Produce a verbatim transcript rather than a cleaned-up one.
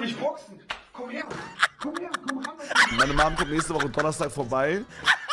mich boxen. Komm her, komm her, komm ran. Meine Mom kommt nächste Woche Donnerstag vorbei.